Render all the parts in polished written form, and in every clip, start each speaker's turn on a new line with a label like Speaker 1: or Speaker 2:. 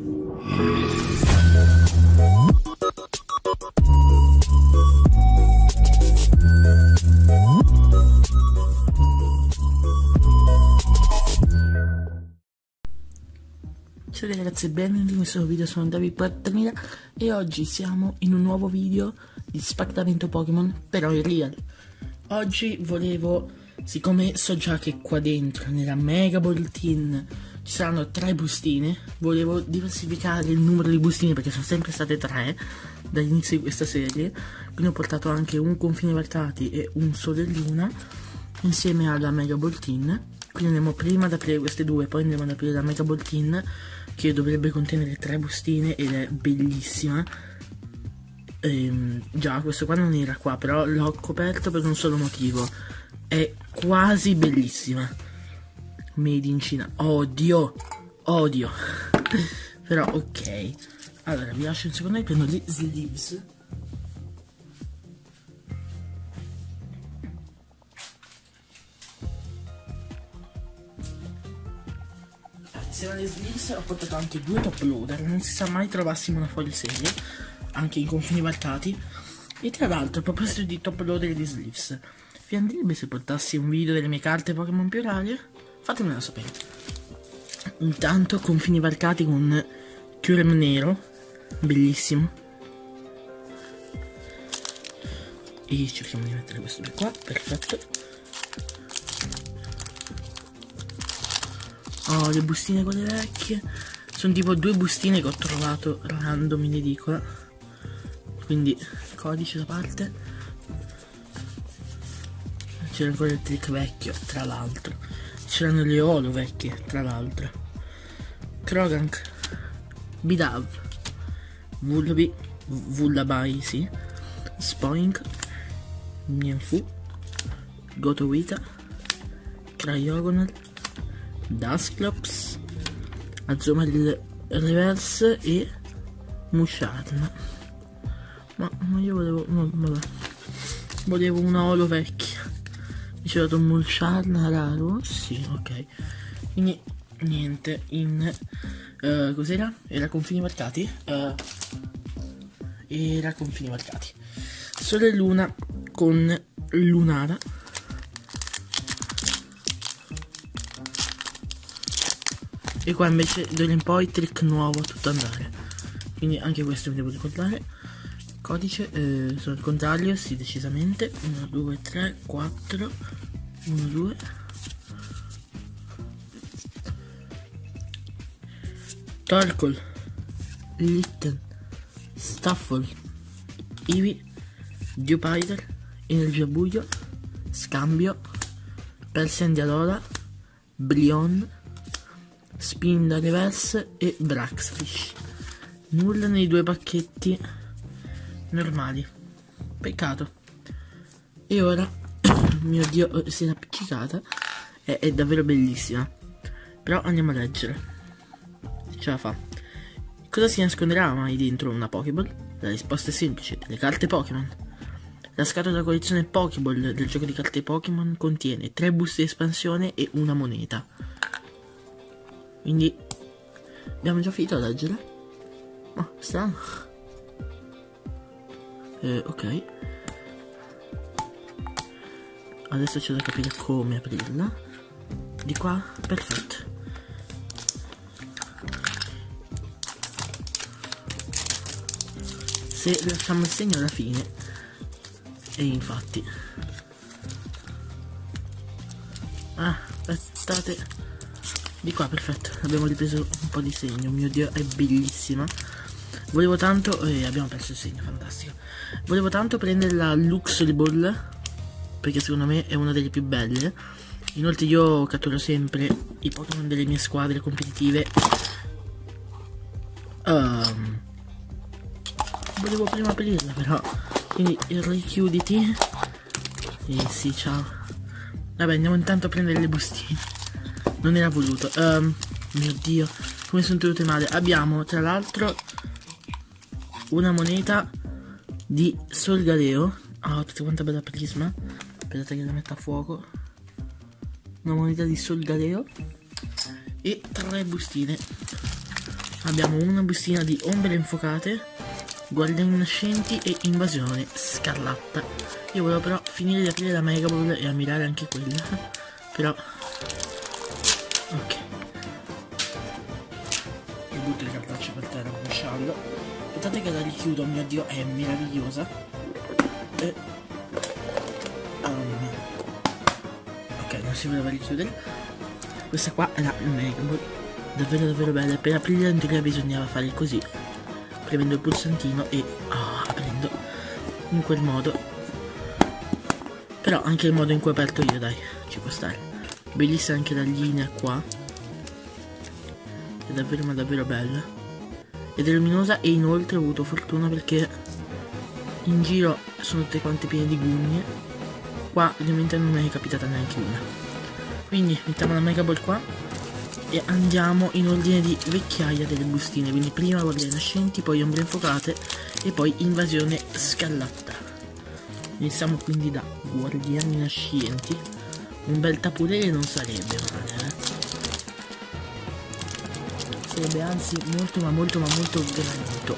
Speaker 1: Ciao ragazzi e benvenuti in questo nuovo video, sono David4000 e oggi siamo in un nuovo video di spacchettamento Pokémon, però in real. Oggi volevo, siccome so già che qua dentro nella Mega Ball Tin ci saranno 3 bustine, volevo diversificare il numero di bustine perché sono sempre state 3 dall'inizio di questa serie, quindi ho portato anche un confine varcati e un sole e luna insieme alla Mega Ball Tin. Quindi andiamo prima ad aprire queste due, poi andiamo ad aprire la Mega Ball Tin, che dovrebbe contenere 3 bustine ed è bellissima. Già, questo qua non era qua, però l'ho coperto per un solo motivo. È quasi bellissima. Made in Cina. Odio. Però ok. Allora, vi lascio un secondo e prendo gli sleeves. Insieme alle sleeves ho portato anche 2 top loader, non si sa mai trovassimo una foil serie, anche in confini varcati. E tra l'altro, a proposito di top loader e di sleeves, vi andrebbe se portassi un video delle mie carte Pokémon più rare? Fatemelo sapere. Intanto confini varcati con Kyurem nero, bellissimo. E cerchiamo di mettere questo qua, perfetto. Oh, le bustine quelle vecchie. Sono tipo 2 bustine che ho trovato random in edicola. Quindi codice da parte. C'era ancora il trick vecchio, tra l'altro. C'erano le holo vecchie, tra l'altro. Krogank, Bidav, Vullaby, sì. Spoink, Mienfu, Gotowita, Cryogonal, Dusclops, Azumarill Reverse e Musharna. Ma io volevo, no, vabbè, volevo una holo vecchia. Mi c'è dato un Musharna raro, sì, ok. Quindi niente, in cos'era? Era confini marcati? Era confini marcati. Sole e luna con Lunara. E qua invece d'ora in poi trick nuovo a tutto andare. Quindi anche questo mi devo ricordare. Codice, sono il contrario, sì, decisamente. 1, 2, 3, 4 1, 2 Torkoal, Litten, Staffel, Eevee, Dewpider, Energia Buio, Scambio, Persian di Alola, Brion, Spinda Reverse e Braxfish. Nulla nei 2 pacchetti normali. Peccato. E ora, mio dio, si è appiccicata. È davvero bellissima. Però andiamo a leggere. Ce la fa. Cosa si nasconderà mai dentro una Pokéball? La risposta è semplice: le carte Pokémon. La scatola della collezione Pokéball del gioco di carte Pokémon contiene 3 buste di espansione e una moneta. Quindi abbiamo già finito a leggere. Oh, strano. Ok. Adesso c'è da capire come aprirla. Di qua, perfetto. Se lasciamo il segno alla fine. E infatti. Ah, aspettate. Di qua, perfetto, abbiamo ripreso un po' di segno. Mio dio, è bellissima. Volevo tanto, abbiamo perso il segno, fantastico. Volevo tanto prendere la Luxray, perché secondo me è una delle più belle. Inoltre io catturo sempre i Pokémon delle mie squadre competitive. Volevo prima aprirla però. Quindi richiuditi. E sì, ciao. Vabbè, andiamo intanto a prendere le bustine. Non era voluto. Mio dio, come sono tenute male. Abbiamo tra l'altro una moneta di Solgaleo. Oh, tutta quanta bella prisma. Aspettate che la metto a fuoco. Una moneta di Solgaleo e 3 bustine. Abbiamo una bustina di ombre infuocate, guardiani nascenti e invasione scarlatta. Io volevo però finire di aprire la Mega Ball e ammirare anche quella. Però ok, io butto le cartacce per terra con sciallo. Aspettate che la richiudo, mio dio, è meravigliosa. E ok, non si voleva richiudere. Questa qua è la Mega Ball, davvero davvero bella. Per aprirla in teoria bisognava fare così, premendo il pulsantino e aprendo in quel modo. Però anche il modo in cui ho aperto io, dai, ci può stare. Bellissima anche la linea qua, è davvero ma davvero bella ed è luminosa. E inoltre ho avuto fortuna perché in giro sono tutte quante piene di gugne. Qua ovviamente non mi è capitata neanche una. Quindi mettiamo la Mega Ball qua e andiamo in ordine di vecchiaia delle bustine. Quindi prima guardiani nascenti, poi ombre infuocate e poi invasione scarlatta. Iniziamo quindi da guardiani nascenti. Un bel tapurere non sarebbe male, sarebbe anzi molto ma molto ma molto gradito.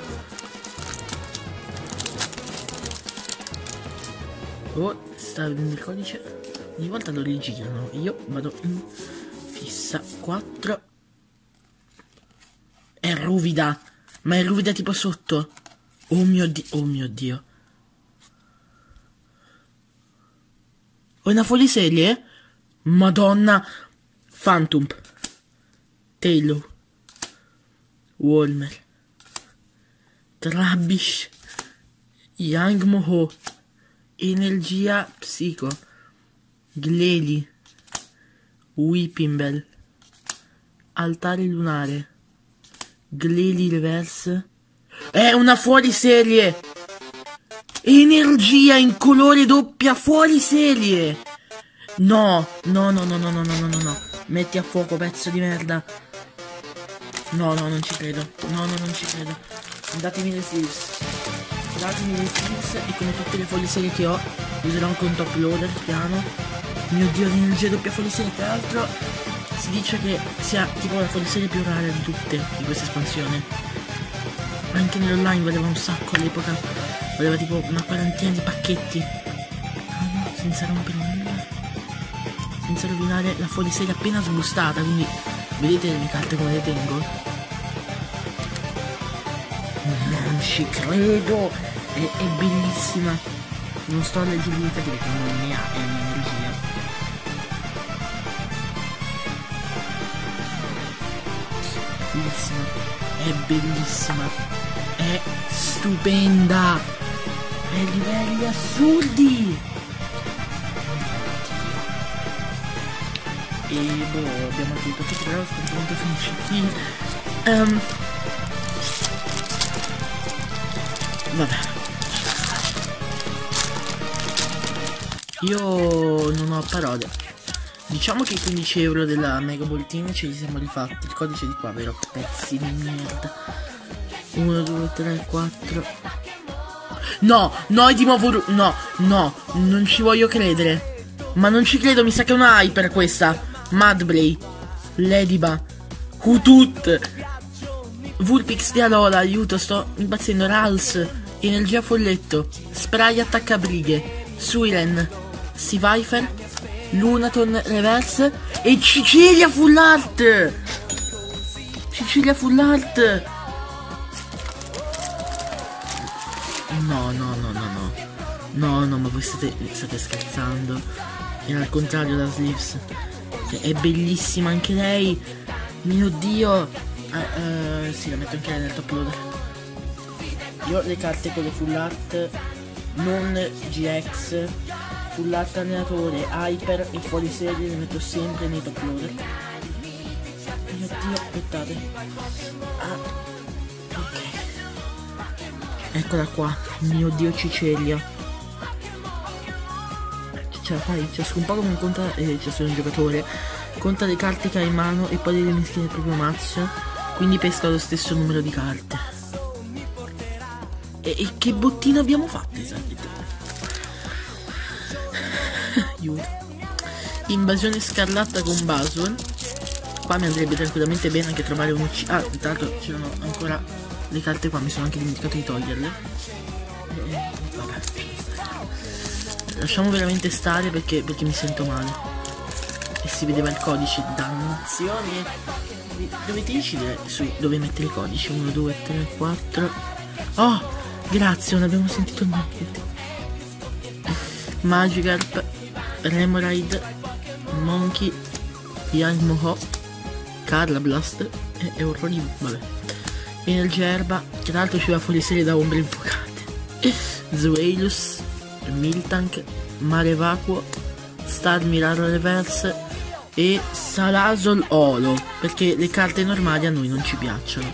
Speaker 1: Oh, sta vedendo il codice? Ogni volta lo rigirano. Io vado in fissa 4. È ruvida, ma è ruvida tipo sotto. Oh mio dio, oh mio dio. Ho una fuoriserie? Madonna. Phantom, Taylor, Walmer, Trabbish, Young Moho, Energia Psico, Gleli, Whipping Bell, Altare Lunare, Gleli Reverse. È una fuoriserie! Energia in colore doppia fuoriserie! No, no, no, no, no, no, no, no, no, no. Metti a fuoco, pezzo di merda. No, no, non ci credo. No, no, non ci credo. Datemi le sleeves. Datemi le sleeves e come tutte le fuoriserie che ho userò anche un top loader piano. Mio dio, l'energia doppia fuoriserie. Tra l'altro si dice che sia tipo la fuoriserie più rara di tutte di questa espansione. Anche nell'online valeva un sacco all'epoca. Valeva tipo una quarantina di pacchetti. Ah no, senza rompere nulla, senza rovinare la fuoriserie appena sbustata. Quindi vedete le mie carte come le tengo? Non ci credo. È bellissima. Non sto a leggere gli effetti perché non ne ha energia. Bellissima. È bellissima. È stupenda. È livelli assurdi. E boh, abbiamo anche i pacchetti però aspetta quanto finisce. Vabbè, io non ho parole. Diciamo che i 15 euro della Mega Boltina ce li siamo rifatti. Il codice di qua, vero? Pezzi di merda. 1, 2, 3, 4. No, no, è di nuovo. No, no, non ci voglio credere. Ma non ci credo, mi sa che è una hyper questa. Madbray, Ladyba, Hutut, Vulpix di Alola, aiuto, sto impazzendo. Rals, Energia Folletto, Spray attacca brighe, Suiren, Seaviper, Lunaton Reverse e Cecilia Full Art. Cecilia Full Art. No, no, no, no, no. No, no, ma voi state scherzando. Era al contrario la Sleeves. È bellissima anche lei. Mio dio. Sì, la metto anche lei nel top loader. Io le carte con le full art, non GX, full art allenatore, hyper e fuori serie le metto sempre nei top loader. Mio dio, aspettate. Ok. Eccola qua. Mio dio, Cecilia. Ce la fai? Ciascun Pokémon conta, ciascun giocatore conta le carte che ha in mano e poi le mischia nel proprio mazzo, quindi pesca lo stesso numero di carte. E che bottino abbiamo fatto esattamente? Aiuto. Invasione scarlatta con Baswell. qua mi andrebbe tranquillamente bene anche trovare un UC. Ah, tra l'altro c'erano ancora le carte qua, mi sono anche dimenticato di toglierle. Vabbè, lasciamo veramente stare perché mi sento male. E si vedeva il codice, dannazione. Dovete decidere su dove mettere i codici. 1, 2, 3, 4. Oh, grazie, non abbiamo sentito niente. Magikarp, Remoraid, Monkey, Yalmoho, Karlablast e Euroli, vabbè. Energerba, che tra l'altro ci va fuori serie da ombre infuocate. Zweilus, Miltank, Mare Vacuo, Star Miraro Reverse e Salazol Olo, perché le carte normali a noi non ci piacciono.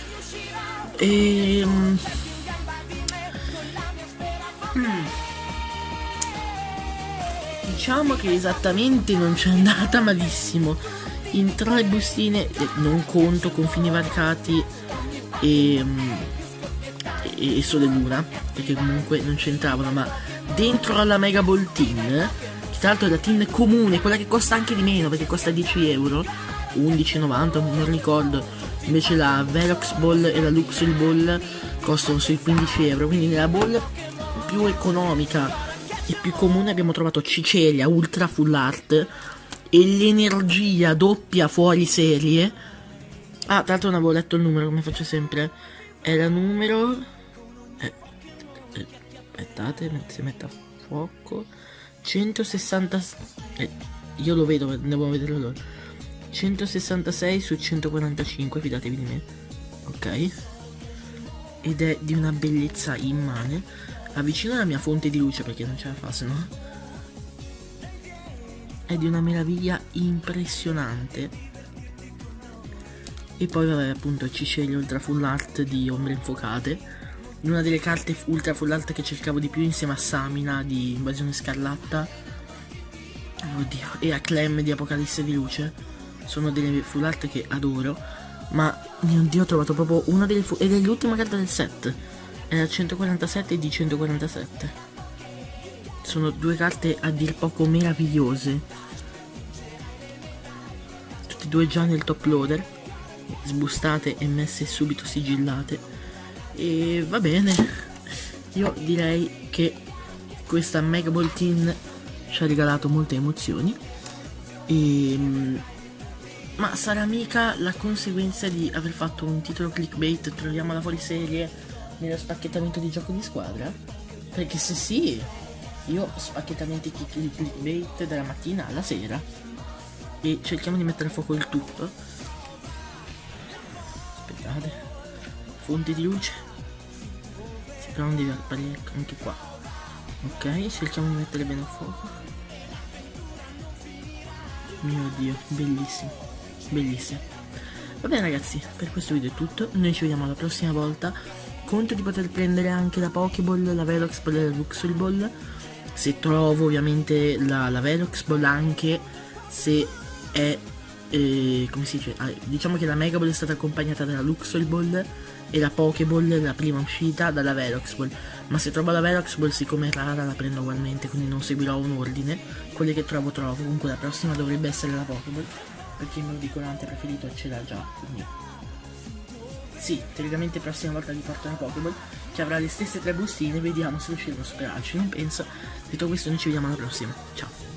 Speaker 1: Diciamo che esattamente non c'è andata malissimo. In 3 bustine, non conto confini varcati e Sole Luna, perché comunque non c'entravano, ma dentro alla Mega Ball Tin, che tra l'altro è la tin comune, quella che costa anche di meno perché costa 10 euro, 11,90 non ricordo, invece la Velox Ball e la Luxury Ball costano sui 15 euro, quindi nella ball più economica e più comune abbiamo trovato Cicelia Ultra Full Art e l'Energia doppia fuori serie. Ah, tra l'altro non avevo letto il numero, come faccio sempre. Era numero aspettate, si mette a fuoco 160. Io lo vedo, devo vederlo loro. 166 su 145, fidatevi di me. Ok. Ed è di una bellezza immane. Avvicino la mia fonte di luce perché non ce la fa, se no. È di una meraviglia impressionante. E poi vabbè, appunto Cicelia Ultra Full Art di ombre infuocate, una delle carte Ultra Full Art che cercavo di più insieme a Samina di Invasione Scarlatta, oddio, e a Clem di Apocalisse di Luce. Sono delle full art che adoro, ma mio dio, ho trovato proprio una delle ed è l'ultima carta del set, è la 147 e di 147. Sono 2 carte a dir poco meravigliose, tutte e 2 già nel top loader, sbustate e messe subito sigillate. E va bene, io direi che questa Mega Ball Tin ci ha regalato molte emozioni, ma sarà mica la conseguenza di aver fatto un titolo clickbait, troviamo la fuoriserie nello spacchettamento di gioco di squadra? Perché se sì, io spacchettamenti clickbait dalla mattina alla sera. E cerchiamo di mettere a fuoco il tutto. Aspettate, fonte di luce, sì, però non deve apparire anche qua. Ok, cerchiamo di mettere bene a fuoco. Mio dio, bellissimo, bellissimo. Va bene ragazzi, per questo video è tutto, noi ci vediamo la prossima volta. Conto di poter prendere anche la Pokéball, la Velox Ball e la Luxury Ball, se trovo ovviamente la Velox Ball, anche se è come si dice, diciamo che la Mega Ball è stata accompagnata dalla Luxury Ball e la Pokéball, la prima uscita, dalla Velox Ball, ma se trovo la Velox Ball, siccome è rara, la prendo ugualmente, quindi non seguirò un ordine, quelle che trovo. Comunque la prossima dovrebbe essere la Pokéball, perché il mio dicolante preferito ce l'ha già, quindi sì, teoricamente la prossima volta vi porto una Pokéball che avrà le stesse 3 bustine, vediamo se riusciremo a superarci, non penso. Detto questo, noi ci vediamo alla prossima, ciao.